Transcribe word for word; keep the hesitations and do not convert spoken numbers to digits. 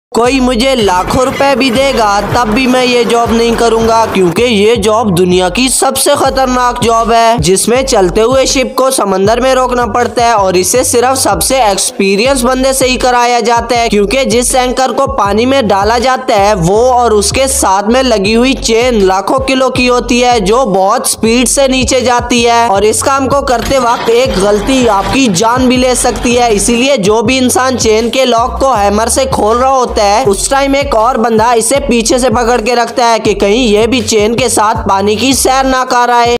कोई मुझे लाखों रुपए भी देगा तब भी मैं ये जॉब नहीं करूंगा, क्योंकि ये जॉब दुनिया की सबसे खतरनाक जॉब है, जिसमें चलते हुए शिप को समंदर में रोकना पड़ता है और इसे सिर्फ सबसे एक्सपीरियंस बंदे से ही कराया जाता है, क्योंकि जिस एंकर को पानी में डाला जाता है वो और उसके साथ में लगी हुई चेन लाखों किलो की होती है, जो बहुत स्पीड से नीचे जाती है और इस काम को करते वक्त एक गलती आपकी जान भी ले सकती है। इसीलिए जो भी इंसान चेन के लॉक को हैमर से खोल रहा होता है उस टाइम एक और बंदा इसे पीछे से पकड़ के रखता है कि कहीं ये भी चेन के साथ पानी की सैर ना कर आए।